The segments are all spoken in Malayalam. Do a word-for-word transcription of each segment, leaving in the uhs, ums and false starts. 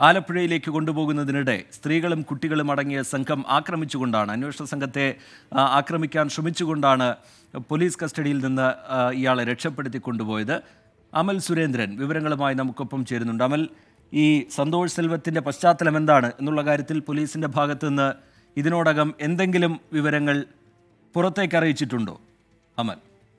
ആലപ്പുഴയിലേക്ക് കൊണ്ടുപോകുന്നതിനിടെ സ്ത്രീകളും കുട്ടികളും അടങ്ങിയ സംഘം ആക്രമിച്ചുകൊണ്ടാണ് അന്വേഷണ സംഘത്തെ ആക്രമിക്കാൻ ശ്രമിച്ചുകൊണ്ടാണ് പോലീസ് കസ്റ്റഡിയിൽ നിന്ന് ഇയാളെ രക്ഷപ്പെടുത്തി കൊണ്ടുപോയത്. അമൽ സുരേന്ദ്രൻ വിവരങ്ങളുമായി നമുക്കൊപ്പം ചേരുന്നുണ്ട്. അമൽ, ഈ സന്തോഷ് സെൽവത്തിൻ്റെ പശ്ചാത്തലം എന്താണ് എന്നുള്ള കാര്യത്തിൽ പോലീസിൻ്റെ ഭാഗത്തു നിന്ന് ഇതിനോടകം എന്തെങ്കിലും വിവരങ്ങൾ പുറത്തേക്ക് അറിയിച്ചിട്ടുണ്ടോ? അമൽ,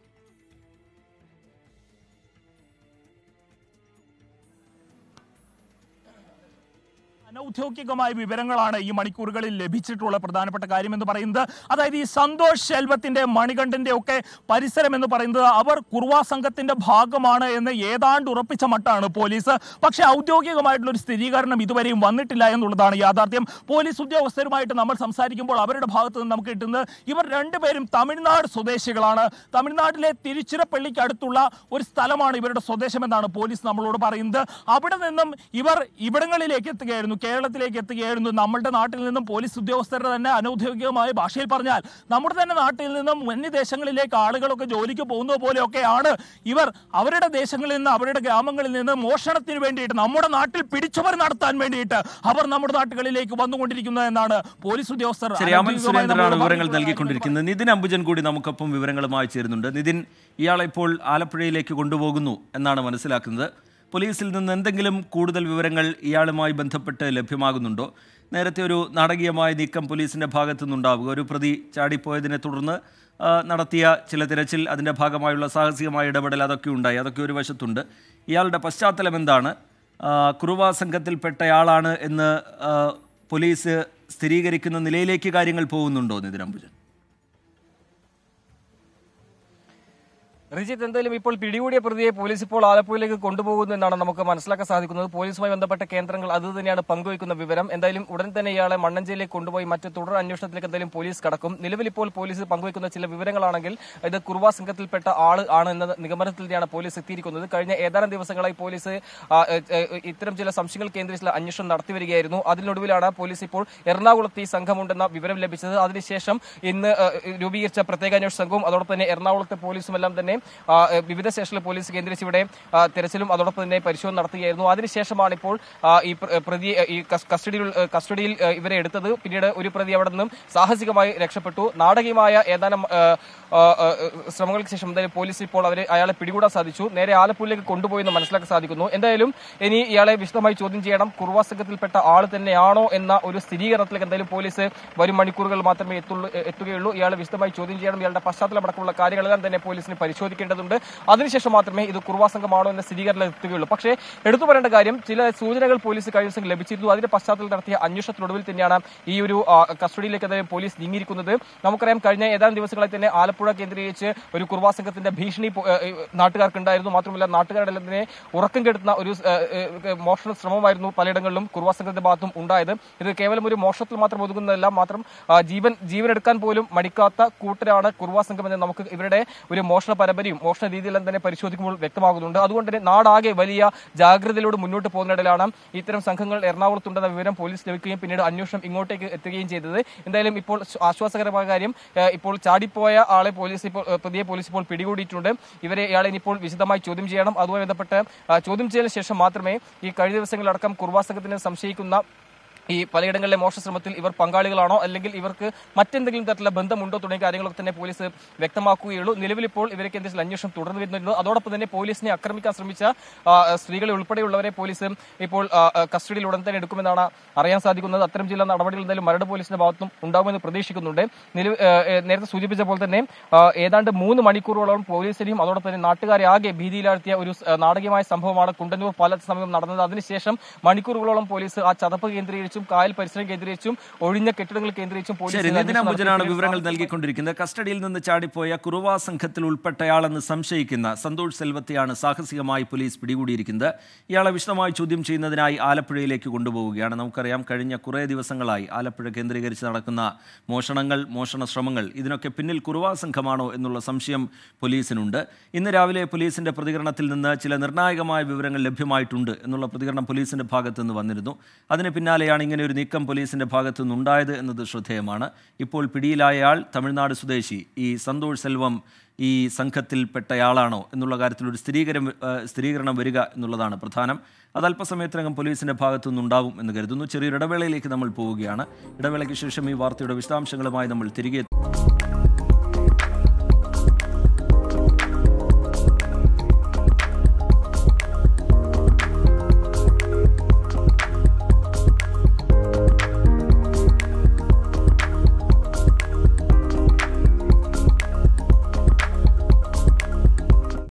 അനൗദ്യോഗികമായ വിവരങ്ങളാണ് ഈ മണിക്കൂറുകളിൽ ലഭിച്ചിട്ടുള്ള പ്രധാനപ്പെട്ട കാര്യമെന്ന് പറയുന്നത്. അതായത് ഈ സന്തോഷ് ശെൽവത്തിന്റെ മണികണ്ഠന്റെ ഒക്കെ പരിസരം എന്ന് പറയുന്നത് അവർ കുർവാ സംഘത്തിന്റെ ഭാഗമാണ് എന്ന് ഏതാണ്ട് ഉറപ്പിച്ച മട്ടാണ് പോലീസ്. പക്ഷേ ഔദ്യോഗികമായിട്ടുള്ള ഒരു സ്ഥിരീകരണം ഇതുവരെയും വന്നിട്ടില്ല എന്നുള്ളതാണ് യാഥാർത്ഥ്യം. പോലീസ് ഉദ്യോഗസ്ഥരുമായിട്ട് നമ്മൾ സംസാരിക്കുമ്പോൾ അവരുടെ ഭാഗത്ത് നിന്ന് നമുക്ക് കിട്ടുന്നത് ഇവർ രണ്ടുപേരും തമിഴ്നാട് സ്വദേശികളാണ്. തമിഴ്നാട്ടിലെ തിരുച്ചിറപ്പള്ളിക്ക് അടുത്തുള്ള ഒരു സ്ഥലമാണ് ഇവരുടെ സ്വദേശമെന്നാണ് പോലീസ് നമ്മളോട് പറയുന്നത്. അവിടെ നിന്നും ഇവർ ഇവിടങ്ങളിലേക്ക് എത്തുകയായിരുന്നു, കേരളത്തിലേക്ക് എത്തുകയായിരുന്നു. നമ്മുടെ നാട്ടിൽ നിന്നും പോലീസ് ഉദ്യോഗസ്ഥരുടെ തന്നെ അനൗദ്യോഗികമായ ഭാഷയിൽ പറഞ്ഞാൽ നമ്മുടെ തന്നെ നാട്ടിൽ നിന്നും അന്യദേശങ്ങളിലേക്ക് ആളുകളൊക്കെ ജോലിക്ക് പോകുന്നത് പോലെയൊക്കെയാണ് ഇവർ അവരുടെ ദേശങ്ങളിൽ നിന്ന് അവരുടെ ഗ്രാമങ്ങളിൽ നിന്ന് മോഷണത്തിന് വേണ്ടിയിട്ട് നമ്മുടെ നാട്ടിൽ പിടിച്ചുപറി നടത്താൻ വേണ്ടിയിട്ട് അവർ നമ്മുടെ നാട്ടുകളിലേക്ക് വന്നുകൊണ്ടിരിക്കുന്നത് എന്നാണ് പോലീസ് ഉദ്യോഗസ്ഥർ വിവരങ്ങൾ നൽകിക്കൊണ്ടിരിക്കുന്നത്. നിതിൻ അംബുജൻ കൂടി നമുക്കൊപ്പം വിവരങ്ങളുമായി ചേരുന്നുണ്ട്. നിതിൻ, ഇയാളെ ഇപ്പോൾ ആലപ്പുഴയിലേക്ക് കൊണ്ടുപോകുന്നു എന്നാണ് മനസ്സിലാക്കുന്നത്. പോലീസിൽ നിന്ന് എന്തെങ്കിലും കൂടുതൽ വിവരങ്ങൾ ഇയാളുമായി ബന്ധപ്പെട്ട് ലഭ്യമാകുന്നുണ്ടോ? നേരത്തെ ഒരു നാടകീയമായ നീക്കം പോലീസിൻ്റെ ഭാഗത്തു നിന്നുണ്ടാവുക, ഒരു പ്രതി ചാടിപ്പോയതിനെ തുടർന്ന് നടത്തിയ ചില തിരച്ചിൽ, അതിൻ്റെ ഭാഗമായുള്ള സാഹസികമായ ഇടപെടൽ, അതൊക്കെ ഉണ്ടായി. അതൊക്കെ ഒരു വശത്തുണ്ട്. ഇയാളുടെ പശ്ചാത്തലം എന്താണ്? കുറുവാ സംഘത്തിൽപ്പെട്ടയാളാണ് എന്ന് പോലീസ് സ്ഥിരീകരിക്കുന്ന നിലയിലേക്ക് കാര്യങ്ങൾ പോകുന്നുണ്ടോ നിതിൻ അംബുജൻ? റിജിത്ത്, എന്തായാലും ഇപ്പോൾ പിടികൂടിയ പ്രതിയെ പോലീസ് ഇപ്പോൾ ആലപ്പുഴയിലേക്ക് കൊണ്ടുപോകുന്നു എന്നാണ് നമുക്ക് മനസ്സിലാക്കാൻ സാധിക്കുന്നത്. പോലീസുമായി ബന്ധപ്പെട്ട കേന്ദ്രങ്ങൾ അത് തന്നെയാണ് പങ്കുവയ്ക്കുന്ന വിവരം. എന്തായാലും ഉടൻ തന്നെ ഇയാളെ മണ്ണഞ്ചേരിയിലേക്ക് കൊണ്ടുപോയി മറ്റ് തുടർ അന്വേഷണത്തിലേക്ക് എന്തായാലും പോലീസ് കടക്കും. നിലവിൽ ഇപ്പോൾ പോലീസ് പങ്കുവയ്ക്കുന്ന ചില വിവരങ്ങളാണെങ്കിൽ ഇത് കുർവാ സംഘത്തിൽപ്പെട്ട ആള് ആണ് എന്ന നിഗമനത്തിൽ തന്നെയാണ് പോലീസ് എത്തിയിരിക്കുന്നത്. കഴിഞ്ഞ ഏതാനും ദിവസങ്ങളായി പോലീസ് ഇത്തരം ചില സംശയങ്ങൾ കേന്ദ്രീകരിച്ചുള്ള അന്വേഷണം നടത്തിവരികയായിരുന്നു. അതിനൊടുവിലാണ് പോലീസ് ഇപ്പോൾ എറണാകുളത്ത് ഈ സംഘമുണ്ടെന്ന വിവരം ലഭിച്ചത്. അതിനുശേഷം ഇന്ന് രൂപീകരിച്ച പ്രത്യേക അന്വേഷണ സംഘവും അതോടൊപ്പം തന്നെ എറണാകുളത്തെ പോലീസും എല്ലാം തന്നെ വിവിധ സ്റ്റേഷനിലെ പോലീസ് കേന്ദ്രീകരിച്ച് ഇവിടെ തെരച്ചിലും അതോടൊപ്പം തന്നെ പരിശോധന നടത്തുകയായിരുന്നു. അതിനുശേഷമാണ് ഇപ്പോൾ ഈ പ്രതി ഈ കസ്റ്റഡിയിൽ കസ്റ്റഡിയിൽ ഇവരെ എടുത്തത്. പിന്നീട് ഒരു പ്രതി അവിടെ നിന്നും സാഹസികമായി രക്ഷപ്പെട്ടു. നാടകീയമായ ഏതാനും ശ്രമങ്ങൾക്ക് ശേഷം എന്തായാലും പോലീസ് ഇപ്പോൾ അവരെ അയാളെ പിടികൂടാൻ സാധിച്ചു. നേരെ ആലപ്പുഴയിലേക്ക് കൊണ്ടുപോയെന്ന് മനസ്സിലാക്കാൻ സാധിക്കുന്നു. എന്തായാലും ഇനി ഇയാളെ വിശദമായി ചോദ്യം ചെയ്യണം. കുർവാ സംഘത്തിൽപ്പെട്ട ആൾ തന്നെയാണോ എന്ന ഒരു സ്ഥിരീകരണത്തിലേക്ക് എന്തായാലും പോലീസ് വരും മണിക്കൂറുകൾ മാത്രമേ എത്തുള്ളൂ എത്തുകയുള്ളൂ ഇയാളെ വിശദമായി ചോദ്യം ചെയ്യണം. ഇയാളുടെ പശ്ചാത്തലമടക്കമുള്ള കാര്യങ്ങളെല്ലാം തന്നെ പോലീസിന് പരിശോധിക്കേണ്ടതുണ്ട്. അതിനുശേഷം മാത്രമേ ഇത് കുർവാ സംഘമാണോ എന്ന സ്ഥിരീകരണം എത്തുകയുള്ളൂ. പക്ഷേ എടുത്തു പറയേണ്ട കാര്യം, ചില സൂചനകൾ പോലീസ് കഴിഞ്ഞ ദിവസം ലഭിച്ചിരുന്നു. അതിന്റെ പശ്ചാത്തലത്തിൽ നടത്തിയ അന്വേഷണത്തിനൊടുവിൽ തന്നെയാണ് ഈ ഒരു കസ്റ്റഡിയിലേക്ക് എന്തായാലും പോലീസ് നീങ്ങിയിരിക്കുന്നത്. നമുക്കറിയാം, കഴിഞ്ഞ ഏതാനും ദിവസങ്ങളായി തന്നെ ആലപ്പുഴ കേന്ദ്രീകരിച്ച് ഒരു കുർവാ സംഘത്തിന്റെ ഭീഷണി നാട്ടുകാർക്കുണ്ടായിരുന്നു. മാത്രമല്ല നാട്ടുകാരുടെ എല്ലാം തന്നെ ഉറക്കം കെടുത്തുന്ന ഒരു മോഷണ ശ്രമമായിരുന്നു പലയിടങ്ങളിലും കുർവാ സംഘത്തിന്റെ ഭാഗത്തും ഉണ്ടായത്. ഇത് കേവലം ഒരു മോഷണത്തിൽ മാത്രം ഒതുങ്ങുന്നതല്ല, മാത്രം ജീവൻ ജീവൻ എടുക്കാൻ പോലും മടിക്കാത്ത കൂട്ടരാണ് കുർവാ സംഘം എന്ന് നമുക്ക് ഇവരുടെ ഒരു മോഷണ പരമ്പരയും മോഷണ രീതിയെല്ലാം തന്നെ പരിശോധിക്കുമ്പോൾ വ്യക്തമാകുന്നുണ്ട്. അതുകൊണ്ട് തന്നെ നാടാകെ വലിയ ജാഗ്രതയിലൂടെ മുന്നോട്ട് പോകുന്നതിനിടയിലാണ് ഇത്തരം സംഘങ്ങൾ എറണാകുളത്തുണ്ടെന്ന വിവരം പോലീസ് ലഭിക്കുകയും പിന്നീട് അന്വേഷണം ഇങ്ങോട്ടേക്ക് എത്തുകയും ചെയ്തത്. എന്തായാലും ഇപ്പോൾ ആശ്വാസകരമായ കാര്യം, ഇപ്പോൾ ചാടിപ്പോയ ആളെ പോലീസ് ഇപ്പോൾ പ്രതിയെ പോലീസ് ഇപ്പോൾ പിടികൂടിയിട്ടുണ്ട്. ഇവരെ ഇയാളെ ഇനിയിപ്പോൾ വിശദമായി ചോദ്യം ചെയ്യണം. അതുമായി ബന്ധപ്പെട്ട് ചോദ്യം ചെയ്തതിനു ശേഷം മാത്രമേ ഈ കഴിഞ്ഞ ദിവസങ്ങളിലടക്കം കുർവാ സംഘത്തിനെ സംശയിക്കുന്ന ഈ പലയിടങ്ങളിലെ മോഷണ ശ്രമത്തിൽ ഇവർ പങ്കാളികളാണോ അല്ലെങ്കിൽ ഇവർക്ക് മറ്റെന്തെങ്കിലും തരത്തിലുള്ള ബന്ധമുണ്ടോ തുടങ്ങിയ കാര്യങ്ങളൊക്കെ തന്നെ പോലീസ് വ്യക്തമാക്കുകയുള്ളൂ. നിലവിൽ ഇപ്പോൾ ഇവരൊക്കെ എന്തെങ്കിലും അന്വേഷണം തുടർന്നു വരുന്നുണ്ട്. അതോടൊപ്പം തന്നെ പോലീസിനെ ആക്രമിക്കാൻ ശ്രമിച്ച സ്ത്രീകളെ ഉൾപ്പെടെയുള്ളവരെ പോലീസ് ഇപ്പോൾ കസ്റ്റഡിയിൽ ഉടൻ തന്നെ എടുക്കുമെന്നാണ് അറിയാൻ സാധിക്കുന്നത്. അത്തരം ചില നടപടികൾ എന്തായാലും മരട് പോലീസിന്റെ ഭാഗത്തും ഉണ്ടാകുമെന്ന് പ്രതീക്ഷിക്കുന്നുണ്ട്. നിലവിൽ നേരത്തെ സൂചിപ്പിച്ച പോലെ തന്നെ ഏതാണ്ട് മൂന്ന് മണിക്കൂറോളം പോലീസിനെയും അതോടൊപ്പം തന്നെ നാട്ടുകാരെ ആകെ ഭീതിയിലാഴ്ത്തിയ ഒരു നാടകീയമായ സംഭവമാണ് കുണ്ടന്നൂർ പാലത്ത് സമയം നടന്നത്. അതിനുശേഷം മണിക്കൂറുകളോളം പോലീസ് ആ ചതപ്പ് കേന്ദ്രീകരിച്ച് കായൽ പരിസരം കേന്ദ്രീകരിച്ചും ഒഴിഞ്ഞ കെട്ടിടങ്ങൾ കേന്ദ്രീകരിച്ചും പോലീസ് വിവരങ്ങൾ നൽകിക്കൊണ്ടിരിക്കുന്നത്. കസ്റ്റഡിയിൽ നിന്ന് ചാടിപ്പോയ കുറുവാ സംഘത്തിൽ ഉൾപ്പെട്ടയാളെന്ന് സംശയിക്കുന്ന സന്തോഷ് സെൽവത്തെയാണ് സാഹസികമായി പോലീസ് പിടികൂടിയിരിക്കുന്നത്. ഇയാളെ വിശദമായി ചോദ്യം ചെയ്യുന്നതിനായി ആലപ്പുഴയിലേക്ക് കൊണ്ടുപോവുകയാണ്. നമുക്കറിയാം, കഴിഞ്ഞ കുറേ ദിവസങ്ങളായി ആലപ്പുഴ കേന്ദ്രീകരിച്ച് നടക്കുന്ന മോഷണങ്ങൾ, മോഷണ ശ്രമങ്ങൾ, ഇതിനൊക്കെ പിന്നിൽ കുറുവാ സംഘമാണോ എന്നുള്ള സംശയം പോലീസിനുണ്ട്. ഇന്ന് രാവിലെ പോലീസിന്റെ പ്രതികരണത്തിൽ നിന്ന് ചില നിർണായകമായ വിവരങ്ങൾ ലഭ്യമായിട്ടുണ്ട് എന്നുള്ള പ്രതികരണം പോലീസിന്റെ ഭാഗത്തു നിന്ന് വന്നിരുന്നു. അതിന് പിന്നാലെയാണ് ഇങ്ങനെ ഒരു നീക്കം പോലീസിന്റെ ഭാഗത്തു നിന്നുണ്ടായത് എന്നത് ശ്രദ്ധേയമാണ്. ഇപ്പോൾ പിടിയിലായയാൾ തമിഴ്നാട് സ്വദേശി ഈ സന്തോഷ് സെൽവം ഈ സംഘത്തിൽപ്പെട്ടയാളാണോ എന്നുള്ള കാര്യത്തിൽ ഒരു സ്ഥിരീകരണം സ്ഥിരീകരണം വരിക എന്നുള്ളതാണ് പ്രധാനം. അത് അല്പസമയത്തിനകം പോലീസിന്റെ ഭാഗത്തു നിന്നുണ്ടാവും എന്ന് കരുതുന്നു. ചെറിയൊരു ഇടവേളയിലേക്ക് നമ്മൾ പോവുകയാണ്. ഇടവേളയ്ക്ക് ശേഷം ഈ വാർത്തയുടെ വിശദാംശങ്ങളുമായി നമ്മൾ തിരികെ